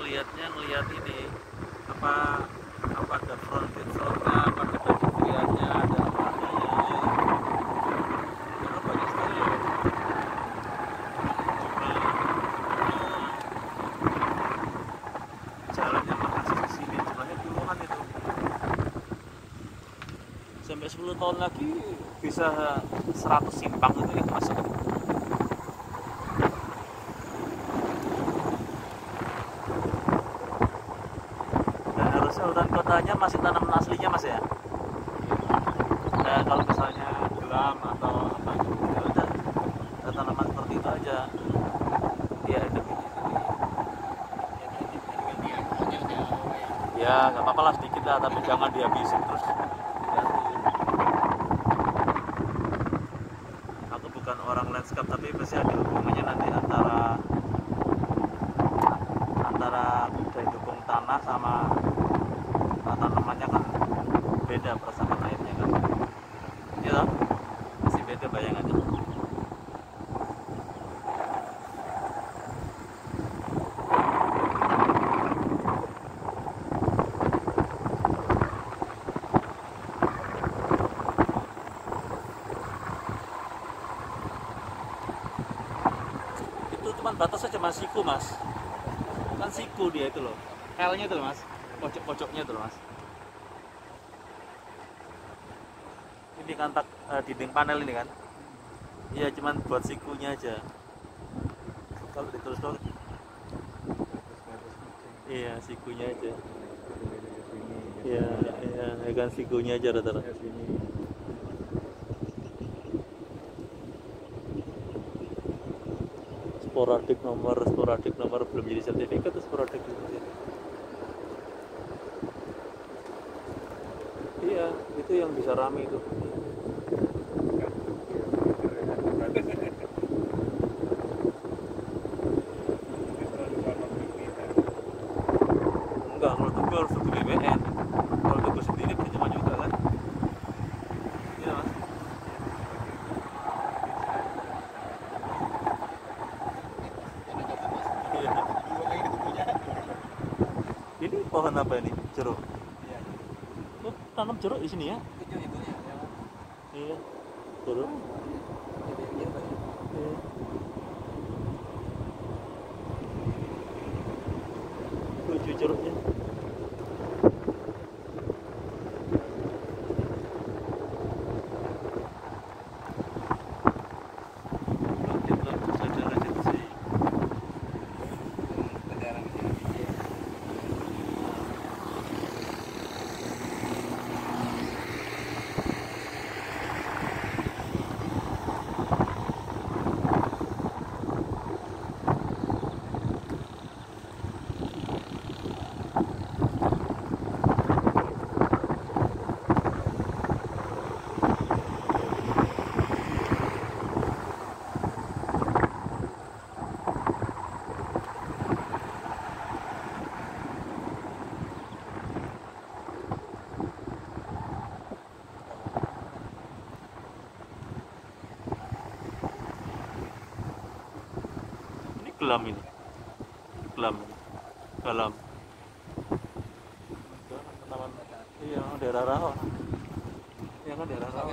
ngelihat ini apa ada front pixelnya, apa ada bagiannya, ada apanya, karena banyak sekali ya. Jalannya makasih ke sini jumlahnya puluhan itu. Sampai 10 tahun lagi bisa 100 simpang itu yang masuk. Hutan kotanya masih tanaman aslinya mas ya. Nah, kalau misalnya gelam atau apa ya udah tanaman seperti itu aja. Ya itu ya nggak apa-apa lah sedikit lah, tapi jangan dihabisin terus. Aku bukan orang landscape, tapi pasti ada hubungannya nanti antara daya dukung tanah sama tanamannya kan beda, perasaan airnya kan ya masih beda bayangannya. Itu cuma batasnya cuma siku mas, kan siku dia itu loh, L-nya itu loh mas, pojok-pojoknya itu loh mas. Ini kan dinding panel ini kan, iya cuman buat sikunya aja. Kalau ditulis dong, iya sikunya aja. Iya ya kan sikunya aja rata-rata. Sporadik nomor belum jadi sertifikat tuh sporadik. Iya itu yang bisa rame itu. Enggak, kalau tunggu harus tunggu BBN. Kalau tunggu sendiri percuma juga kan. Iya mas. Iya. Ini pohon apa ini? Jeruk. Oh, tanam jeruk di sini ya? Iya. Jeruk. Iya. Lucu jeruknya. Gelam ini, galam. Iya, daerah rawa. Iya kan daerah rawa.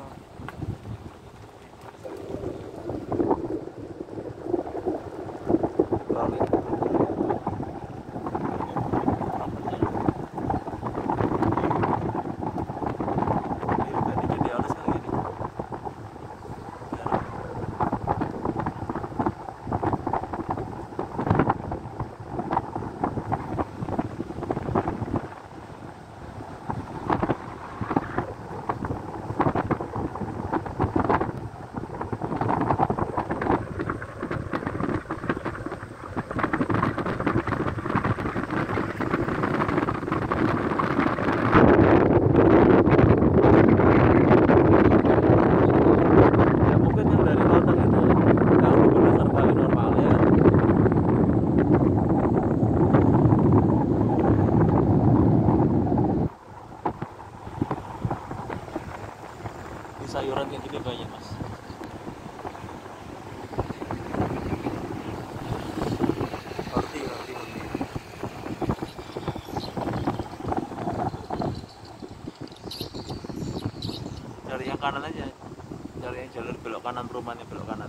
kanan aja, cari yang jalur belok kanan, perumahannya belok kanan.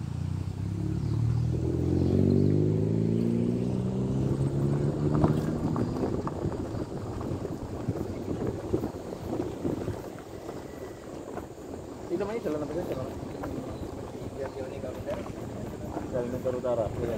Ini namanya jalan apa sih? Jalan Lingkar Utara. Ya.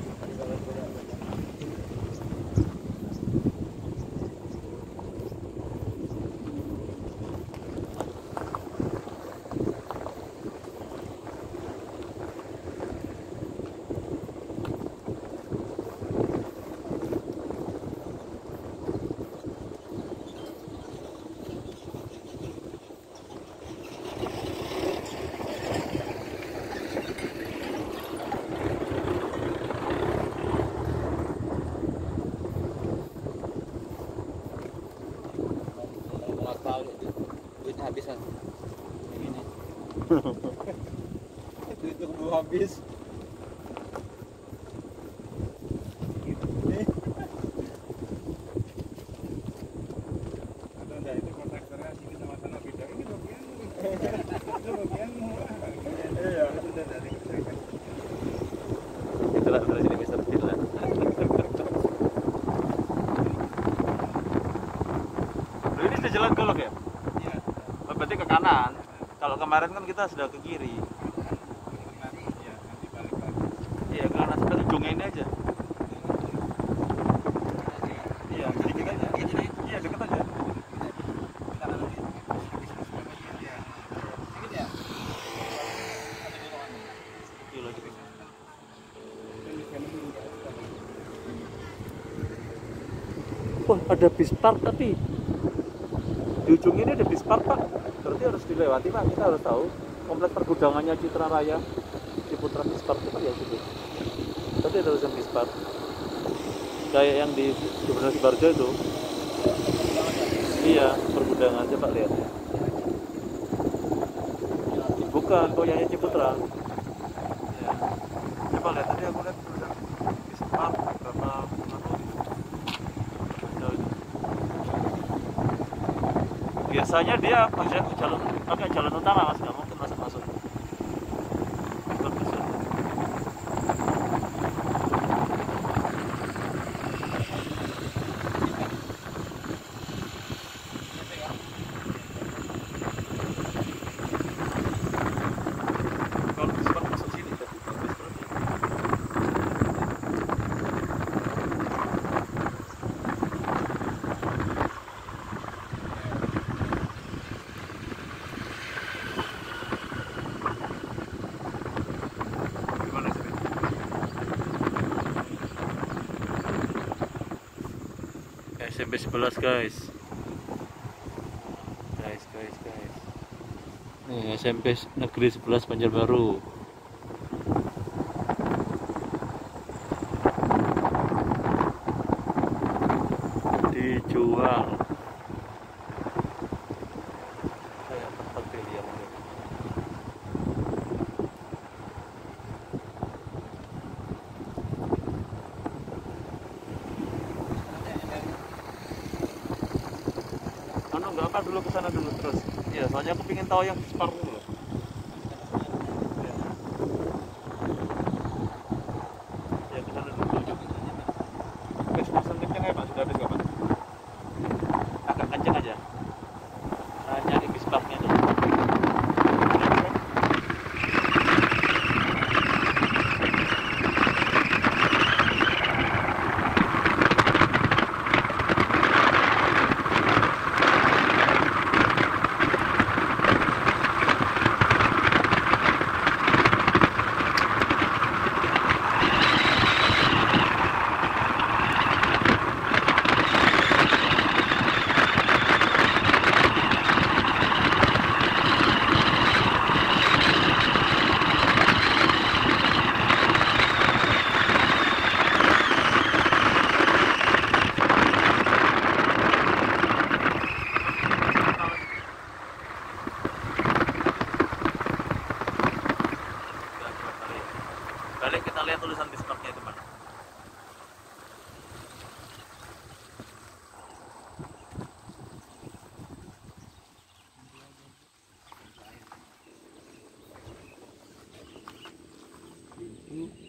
Duitnya habis kan? Ini. Duit belum habis. Itu kontraktornya sini sama sana beda. Ini bagian. Itu bagian. Iya, itu dari kontraktor. Itulah terus ini Mister Villa. Ini sudah jalan golok ya? Iya. Oh, berarti ke kanan. Kalau kemarin kan kita sudah ke kiri. Iya, nanti balik lagi. Iya, ke kanan sampai ujungnya ini aja. Iya, sedikit aja. Iya, deket aja. Kilo gitu. Wah, ada bis park tapi di ujung ini ada bis park, Pak. Berarti harus dilewati, Pak. Kita harus tahu kompleks pergudangannya Citra Raya Ciputra bis park itu ya situ. Tapi ada tulisan bis park. Kayak yang di Gubernur Sibarjo itu. Iya, pergudangan, coba lihat. Bukan, koyanya Ciputra. Ya. Coba lihat tadi aku lihat tulisan bis park berapa biasanya dia pakai jalan utara, Mas, nggak mungkin masuk. Bagus ya. Kalau bis park masuk sini tapi bagus berarti. Gimana sih? SMP 11 guys. Guys. Nih SMP Negeri 11 Banjarbaru. Dijual. Kayak tempat pilihan. Nggak apa dulu kesana dulu terus. Iya, soalnya aku pengen tahu yang bis park dulu. Ya. Ya kesana dulu. Gas pasang kencang ya Pak, sudah habis nggak Pak? Agak kencang aja. Nyari bis parknya dulu.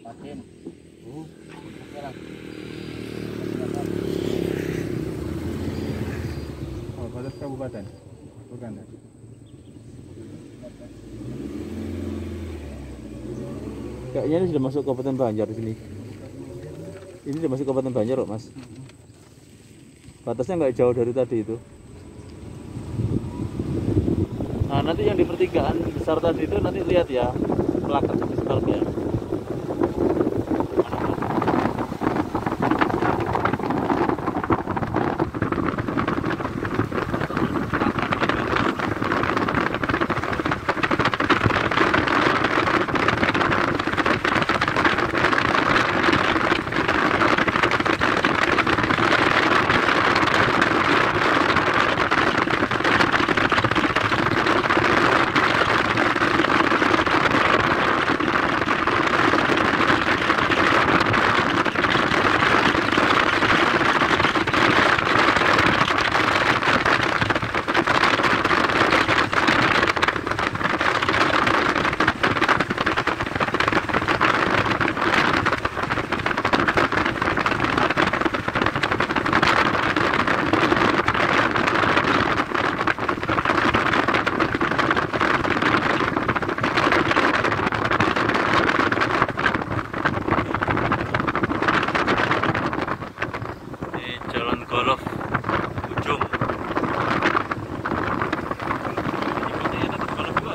Kabupaten. Oh, Oke lah. Oh, batas kabupaten. Bukan ya? kayaknya ini sudah masuk Kabupaten Banjar di sini. Ini sudah masuk Kabupaten Banjar kok, Mas. Batasnya nggak jauh dari tadi itu. Nah, nanti yang di pertigaan besar tadi itu nanti lihat ya plakat bis park ya. Jalan golf ujung. Ini ada golf juga.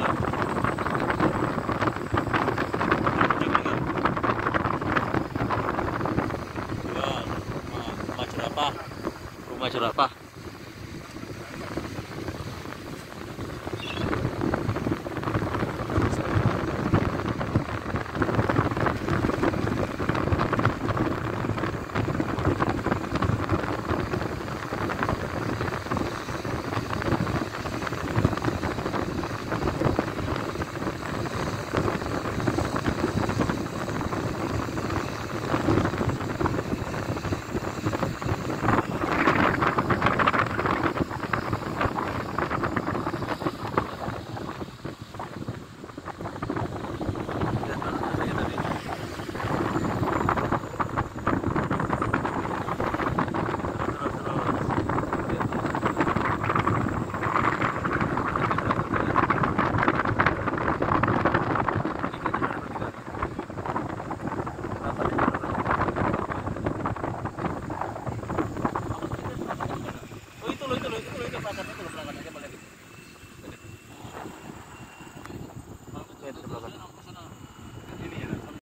Ujung rumah jerapah. Rumah jerapah.